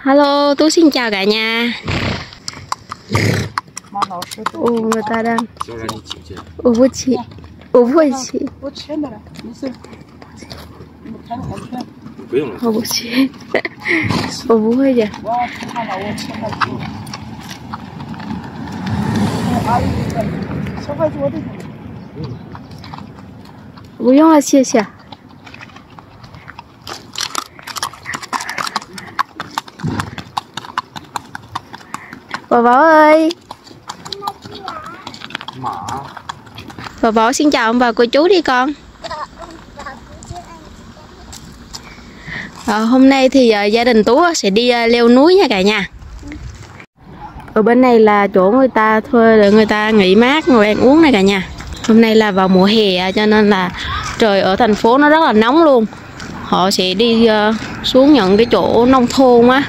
Hello, Tú xin chào cả nhà. Người ta đang我不骑，我不会骑。 我牵的了，没事。你看好看。 不用了。 我不骑，我不会的。 我看了，我牵了去。阿姨，小孩子我得。 不用了，谢谢。Bảo Bảo ơi. Bảo Bảo xin chào ông bà cô chú đi con. Hôm nay thì gia đình Tú sẽ đi leo núi nha cả nhà. Ở bên này là chỗ người ta thuê để người ta nghỉ mát ngồi ăn uống này cả nhà. Hôm nay là vào mùa hè cho nên là trời ở thành phố nó rất là nóng luôn. Họ sẽ đi xuống những cái chỗ nông thôn á,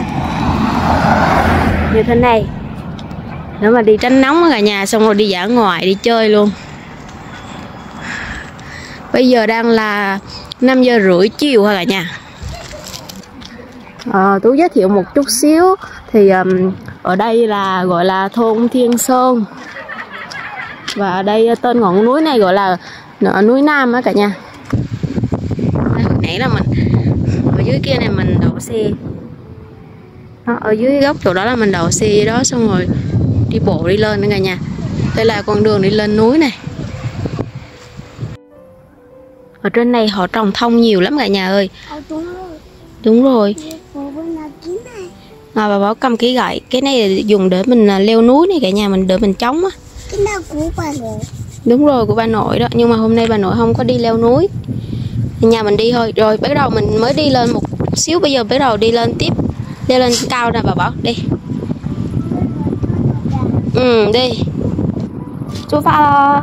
như thế này, nếu mà đi tránh nóng cả nhà, xong rồi đi dã ngoại đi chơi luôn. Bây giờ đang là 5 giờ rưỡi chiều hả cả nhà. Tú giới thiệu một chút xíu thì ở đây là gọi là thôn Thiên Sơn, và ở đây tên ngọn núi này gọi là núi Nam á cả nhà. Hồi nãy là mình ở dưới kia này mình đậu xe. Đó, ở dưới góc chỗ đó là mình đậu xe đó, xong rồi đi bộ đi lên nữa cả nhà. Đây là con đường đi lên núi này. Ở trên này họ trồng thông nhiều lắm cả nhà ơi. Đúng rồi. Bà Bảo cầm cái gậy, cái này dùng để mình leo núi này cả nhà, mình để mình chống á. Cái nào của bà nội? Đúng rồi, của bà nội đó, nhưng mà hôm nay bà nội không có đi leo núi, nhà mình đi thôi. Rồi bắt đầu mình mới đi lên một xíu, bây giờ bắt đầu đi lên tiếp, leo lên cao nè bà Bảo, đi. Đi. Chú pha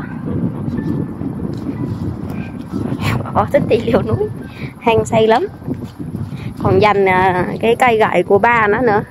bà Bảo thích đi leo núi, hăng say lắm, còn dành cái cây gậy của ba nó nữa.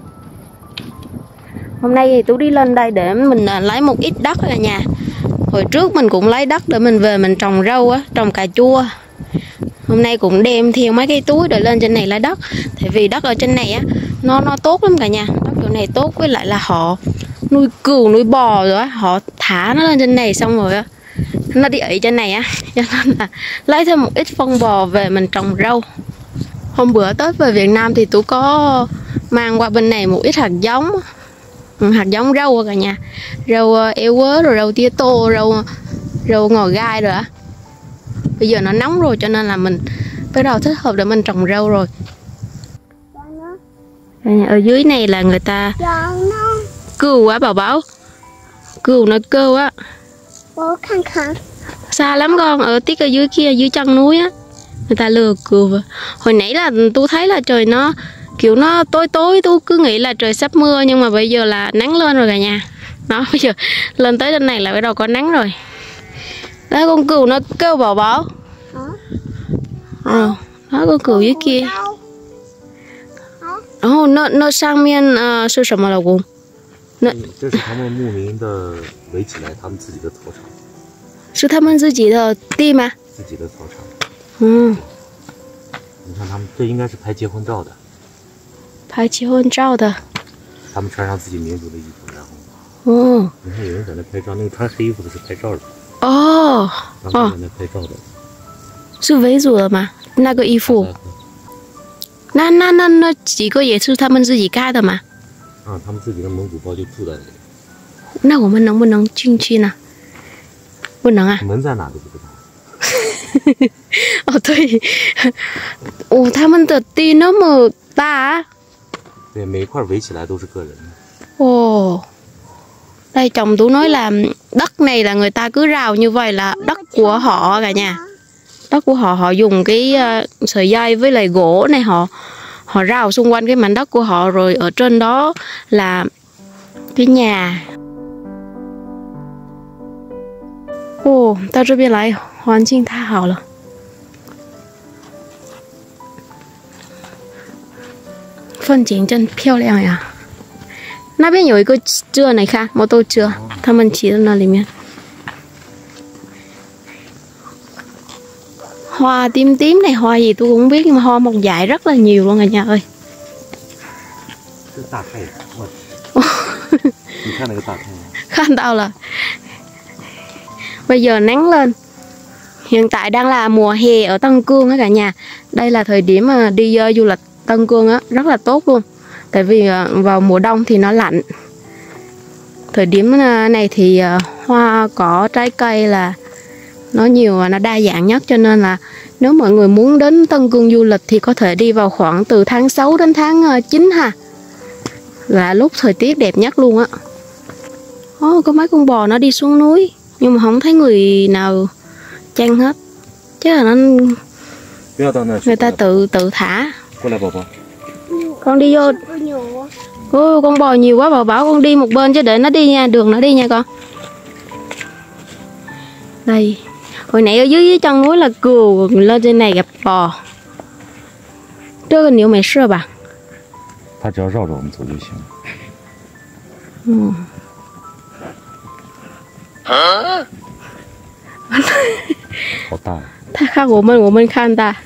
Hôm nay thì Tú đi lên đây để mình lấy một ít đất cả nhà. Hồi trước mình cũng lấy đất để mình về mình trồng rau á, trồng cà chua. Hôm nay cũng đem theo mấy cái túi để lên trên này lấy đất. Tại vì đất ở trên này á nó tốt lắm cả nhà. Đất chỗ này tốt, với lại là họ nuôi cừu nuôi bò rồi á, họ thả nó lên trên này xong rồi á nó đi ị trên này á, cho nên là lấy thêm một ít phân bò về mình trồng rau. Hôm bữa Tết về Việt Nam thì Tú có mang qua bên này một ít hạt giống rau cả nhà, rau eo quớ rồi rau tía tô, rau ngò gai rồi á. Bây giờ nó nóng rồi cho nên là mình bắt đầu thích hợp để mình trồng rau rồi. Ở dưới này là người ta cừu á Bảo Bảo, cừu nó kêu á. Bố khăn khăn. Xa lắm con, ở tiếc ở dưới kia, dưới chân núi á, người ta lừa cừu. Hồi nãy là Tú thấy là trời nó kiểu nó tối, Tú cứ nghĩ là trời sắp mưa, nhưng mà bây giờ là nắng lên rồi cả nhà. Đó, bây giờ lên tới trên này là bắt đầu có nắng rồi. Đó, con cừu nó kêu Bảo Bảo. Đó, con cừu dưới kia. Nó sang面是什么老公？ 这是他们牧民的围起来他们自己的草场。 是他们自己的地吗？ 自己的草场。你看他们，这应该是拍结婚照的。 拍结婚照的。 他们穿上自己民族的衣服，然后。你看有人在那拍照，那个穿黑衣服的是拍照的。他们在那拍照的。 是维族的吗？那个衣服。那几个也是他们自己盖的吗？ 他们自己的蒙古包就住在那里。 那我们能不能进去呢？不能啊。 门在哪都不知道。 对。他们的地那么大。 对，每一块围起来都是个人。 Đây chồng Tú nói là đất này là người ta cứ rào như vậy là đất của họ cả nhà. Đất của họ, họ dùng cái sợi dây với lại gỗ này, họ rào xung quanh cái mảnh đất của họ, rồi ở trên đó là cái nhà. 到这边来环境太好了。风景真漂亮呀。那边有一个车，你看摩托车，他们骑在那里面。Hoa tím tím này hoa gì tôi cũng không biết, nhưng mà hoa một dải rất là nhiều luôn cả nhà ơi. 这大太阳，我你看那个大太阳。 看到了. Bây giờ nắng lên. Hiện tại đang là mùa hè ở Tân Cương á cả nhà. Đây là thời điểm mà đi du lịch Tân Cương á, rất là tốt luôn. Tại vì vào mùa đông thì nó lạnh. Thời điểm này thì hoa cỏ trái cây là nó nhiều và nó đa dạng nhất, cho nên là nếu mọi người muốn đến Tân Cương du lịch thì có thể đi vào khoảng từ tháng 6 đến tháng 9 ha. Là lúc thời tiết đẹp nhất luôn á. Có mấy con bò nó đi xuống núi nhưng mà không thấy người nào chăn hết. Chứ là nó người ta tự thả. Con đi vô. Con bò nhiều quá, bà bảo con đi một bên chứ để nó đi nha, đường nó đi nha con. Đây, hồi nãy ở dưới chân núi là cừu, lên trên này gặp bò. Cái cái牛没事吧？ 它只要绕着我们走就行。好大。 它看我们看它。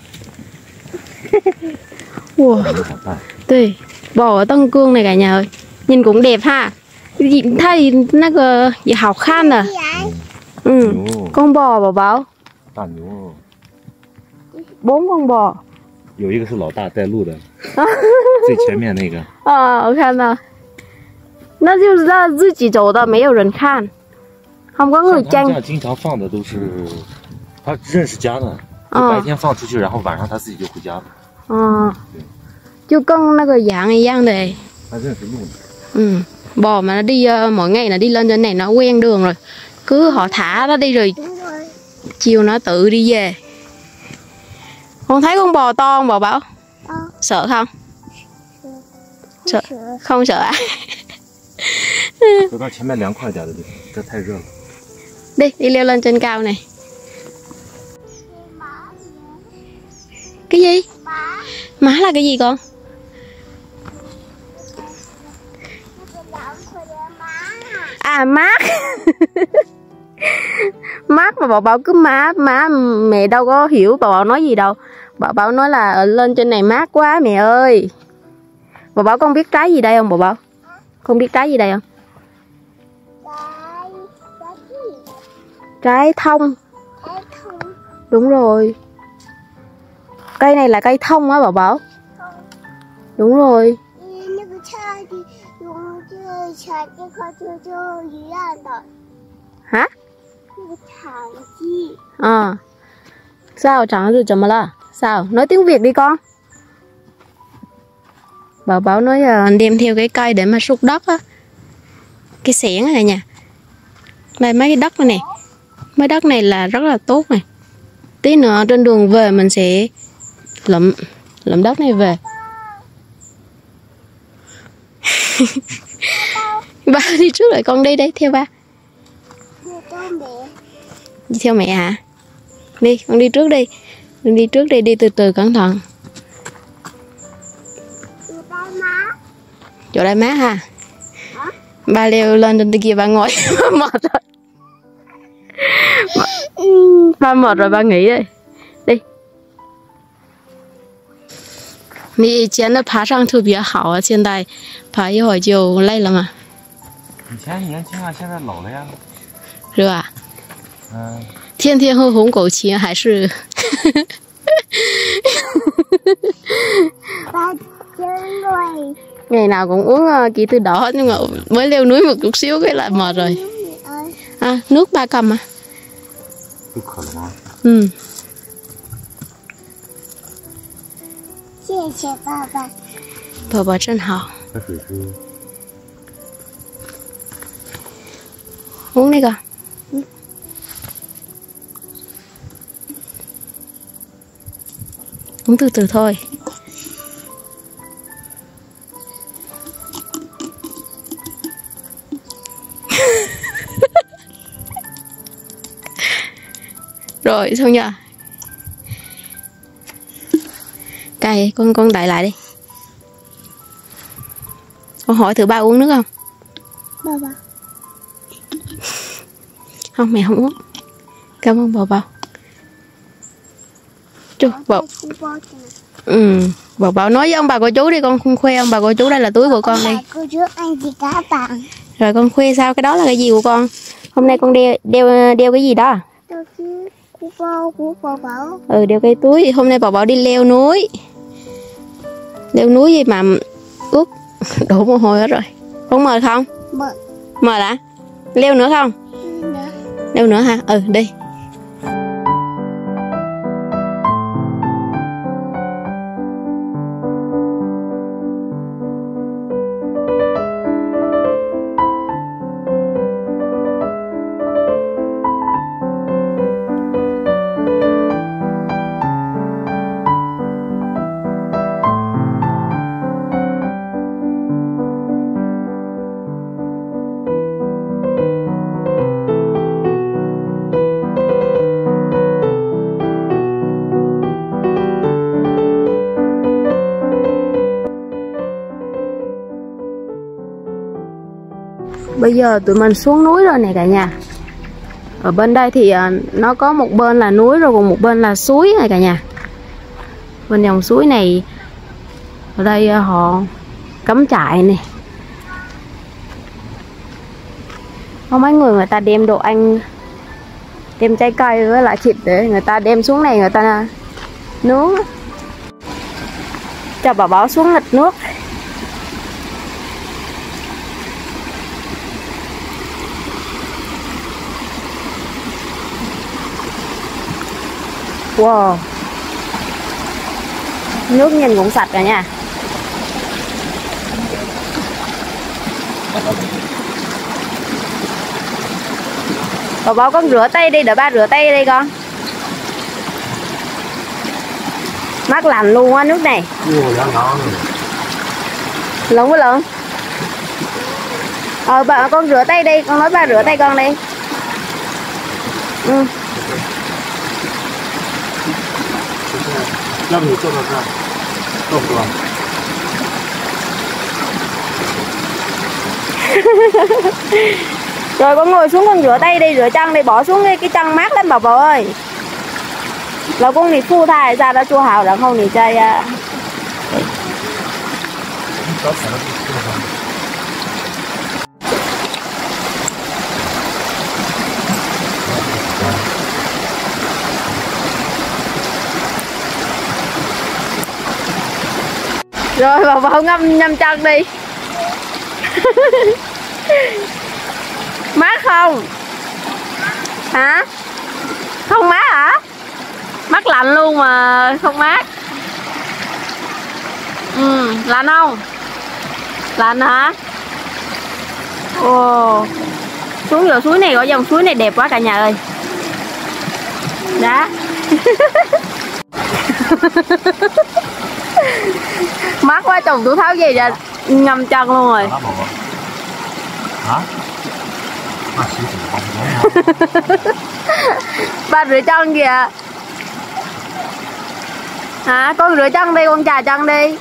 哇，对, bò ở Tân Cương này cả nhà ơi, nhìn cũng đẹp ha. Thấy nó gì hào khan à. Con bò bảo bảo. 大牛。 4 con bò. 有一个是老大带路的，最前面那个。 我看到。那就是他自己走的，没有人看，không có người chăn。 经常放的都是他认识家的，白天放出去，然后晚上他自己就回家了。 就跟那个羊一样的。 他认识路的。 bò mà nó đi mỗi ngày là đi lên trên này nó quen đường rồi, cứ họ thả nó đi rồi chiều nó tự đi về. Con thấy con bò to không bò Bảo? Sợ không? Sợ. Không sợ à? 走到前面凉快点的地方，这太热了。 đi leo lên trên cao này. Cái gì? Má là cái gì con? À mát. Mát mà Bảo cứ má mẹ đâu có hiểu Bảo nói gì đâu. Bảo nói là lên trên này mát quá mẹ ơi. Bảo con biết trái gì đây không Bảo? Con biết trái gì đây không? Trái thông. Đúng rồi. Cây này là cây thông á Bảo. Đúng rồi. Hả? Sao chẳng gì chấm là sao? Nói tiếng Việt đi con. Bảo nói đem theo cái cây để mà xúc đất á. Cái xẻng này nha. Đây mấy cái đất này nè. Mấy đất này là rất là tốt này. Tí nữa trên đường về mình sẽ lụm đất này về. Ba đi trước rồi con đi đấy theo ba. Đi theo mẹ hả? Đi con đi trước đi. Đừng đi trước đi, đi từ từ cẩn thận. Chỗ đây mát ha. Ba leo lên trên kia ba ngồi. Mệt rồi. Ba mệt rồi ba nghỉ đây. Đi. 你以前的爬上特别好啊，现在爬一会儿就累了嘛。 以前年轻啊，现在老了呀。 是吧？天天喝红枸杞还是ngày nào cũng uống kỳ từ đỏ, nhưng mà mới leo núi một chút xíu cái là mệt rồi. Nước ba cầm à? Ừ. 谢谢爸爸。 宝宝真好。uống đi con. Uống từ từ thôi. Rồi xong chưa? Cay, con đậy lại đi. Con hỏi thử ba uống nước không? Ba. Không, mẹ không uống. Cảm ơn Bảo. Bảo Bảo nói với ông bà cô chú đi, con khoe ông bà cô chú đây là túi của con đi. Cô chú ăn gì cả bạn? Rồi con khoe sao, cái đó là cái gì của con? Hôm nay con đeo cái gì đó? Của Bảo Bảo. Ừ, đeo cái túi. Hôm nay Bảo Bảo đi leo núi. Leo núi gì mà ướt đổ mồ hôi hết rồi. Con mời không? Mời hả? Leo nữa không? Leo nữa hả? Ừ, đi. Bây giờ tụi mình xuống núi rồi nè cả nhà. Ở bên đây thì nó có một bên là núi rồi còn một bên là suối này cả nhà. Bên dòng suối này ở đây họ cắm trại nè. Có mấy người ta đem đồ ăn, đem trái cây với lại thịt để người ta đem xuống này người ta nướng. Cho Bảo Bảo xuống nghịch nước. Wow, nước nhìn cũng sạch rồi nha. Bảo Bảo con rửa tay đi, đợi ba rửa tay đi con. Mát lạnh luôn á nước này. Lộn với lộn. Bà con rửa tay đi, con nói ba rửa tay con đi. Ừ. Rồi con ngồi xuống con rửa tay đi, rửa chân đi, bỏ xuống cái chân mát lắm Bảo Bảo ơi. Là con thì phu thai ra đã chua hào đã không thì chơi Rồi Bảo Bảo ngâm chân đi. Mát không? Hả? Không mát hả? Mát lạnh luôn mà không mát. Lạnh không? Lạnh hả? Ồ, xuống giờ suối này, ở dòng suối này đẹp quá cả nhà ơi. Đó. Mát quá, chồng tôi tháo gì ra ngâm chân luôn rồi. Ba rửa chân kìa. Hả? Con rửa chân đi, con chà chân đi.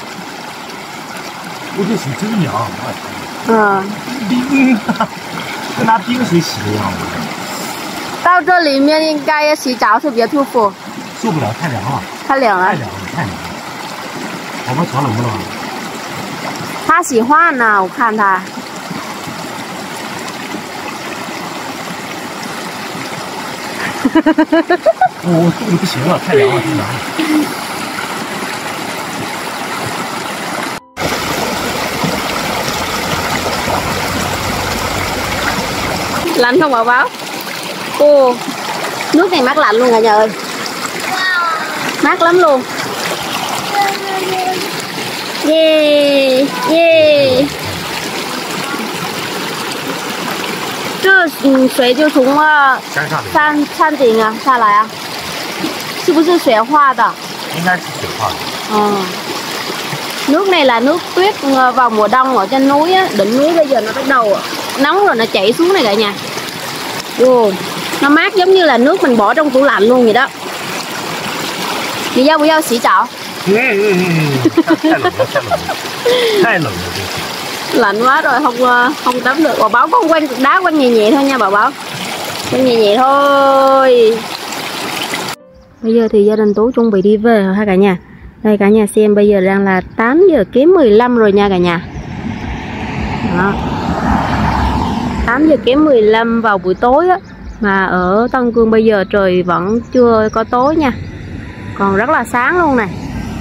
到这里面应该洗澡特别舒服。 受不了，太凉了。 太凉了。 太凉了，太凉了。宝宝脚冷不冷？ 他喜欢呢，我看他。 我冻得不行了，太凉了，太凉了。 Lạnh không Bảo Bảo? Ô, nước này mát lạnh luôn cả nhà ơi. Mát lắm luôn. Yeah, yeah. 这水就从山顶啊下来啊，是不是雪化的？ 应该是雪化的。 Nước này là nước tuyết vào mùa đông ở trên núi á, đỉnh núi bây giờ nó bắt đầu nóng rồi nó chảy xuống này cả nhà. Nó mát giống như là nước mình bỏ trong tủ lạnh luôn vậy đó. Đi giao giao xỉ chảo. 太冷了， lạnh quá rồi không tắm được. Bảo Bảo con quanh đá quanh nhẹ nhẹ thôi nha Bảo Bảo, quanh nhẹ nhẹ thôi. Bây giờ thì gia đình Tú chuẩn bị đi về rồi ha cả nhà. Đây cả nhà xem, bây giờ đang là 8 giờ kém 15 rồi nha cả nhà. Đó. 8 giờ kém 15 vào buổi tối á, mà ở Tân Cương bây giờ trời vẫn chưa có tối nha, còn rất là sáng luôn này.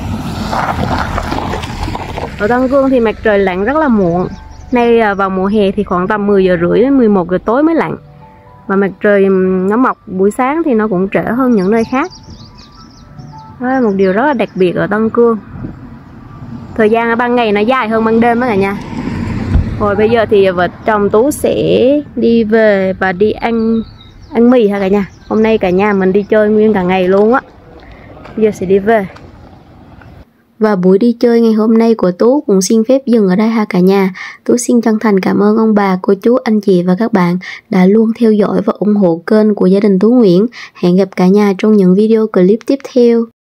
Ở Tân Cương thì mặt trời lặn rất là muộn. Nay vào mùa hè thì khoảng tầm 10 giờ rưỡi đến 11 giờ tối mới lặn. Và mặt trời nó mọc buổi sáng thì nó cũng trễ hơn những nơi khác. Đó là một điều rất là đặc biệt ở Tân Cương. Thời gian ở ban ngày nó dài hơn ban đêm đó cả nhà. Rồi bây giờ thì vợ chồng Tú sẽ đi về và đi ăn mì ha cả nhà. Hôm nay cả nhà mình đi chơi nguyên cả ngày luôn á. Bây giờ sẽ đi về. Và buổi đi chơi ngày hôm nay của Tú cũng xin phép dừng ở đây ha cả nhà. Tú xin chân thành cảm ơn ông bà, cô chú, anh chị và các bạn đã luôn theo dõi và ủng hộ kênh của gia đình Tú Nguyễn. Hẹn gặp cả nhà trong những video clip tiếp theo.